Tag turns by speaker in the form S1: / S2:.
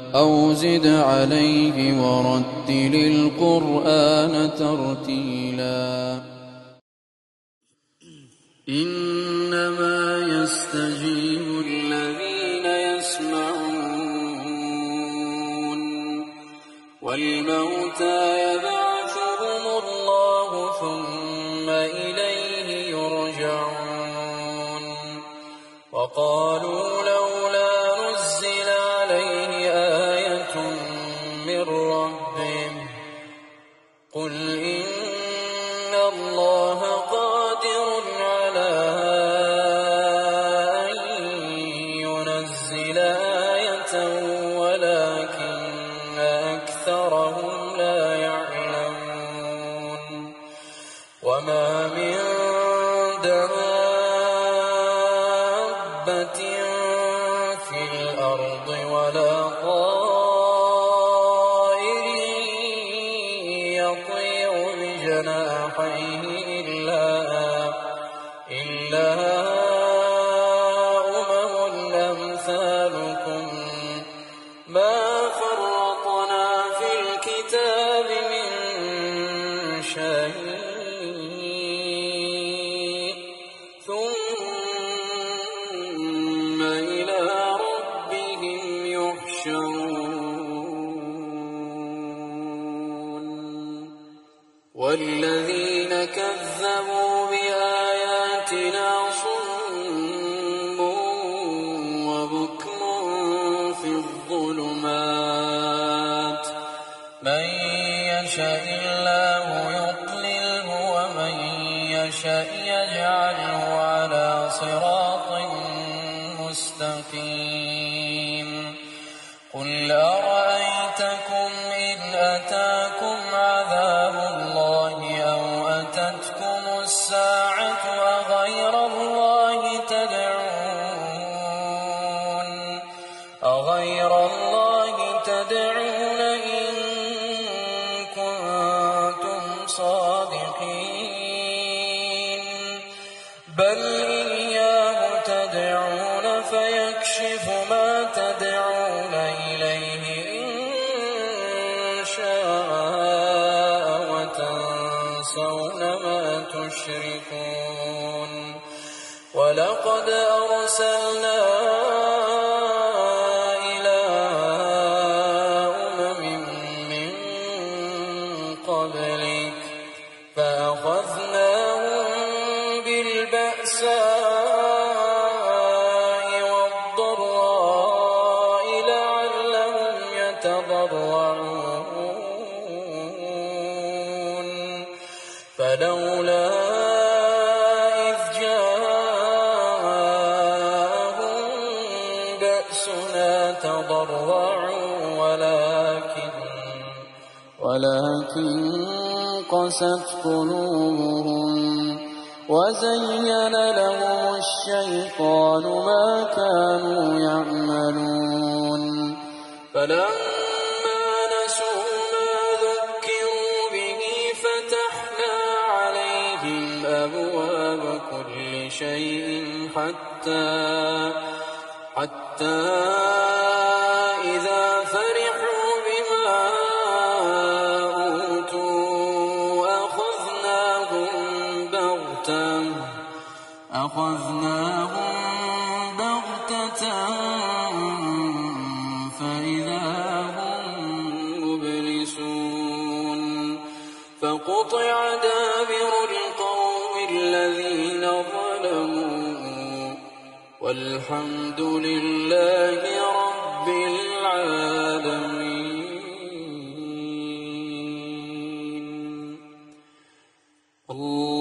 S1: أو زد عليه ورتل القرآن ترتيلا إنما يستجيب الذين يسمعون والموتى يبعثهم الله ثم إليه يرجعون وقالوا لولا نزل عليه آية من ربه قل إن الله قادر على أن ينزل آية ولكن أكثرهم لا يعلمون وما من دابة في الأرض ولا طائر يطير بجناحيه إلا أمم أمثالكم ما فرطنا في الكتاب من شيء ثم إلى ربهم يحشرون والذين كذبوا بآياتنا صم وبكم في الظلمات من يشاء الله يضلله ومن يشاء يجعله على صراط مستقيم قل أرأيتكم إن أتاكم عذاب الله أو أتتكم الساعة أغير الله تدعون إن كنتم صادقين بل إياه تدعون فيكشف ما تدعون إليه إن شاء وتنسون ما تشركون ولقد أرسلنا إلى أمم من قبلك فأخذناهم بالبأساء والضراء لعلهم يتضرعون فلولا إذ جاءهم بأسنا تضرعوا ولكن قست قلوبهم وزين لهم الشيطان ما كانوا يعملون فلما نسوا ما ذكروا به فتحنا عليهم أبواب كل شيء حتى إذا فرحوا بما أوتوا أخذناهم بغتة فإذا هم مبلسون فقطع دابر القوم الذين ظلموا والحمد لله رب العالمين.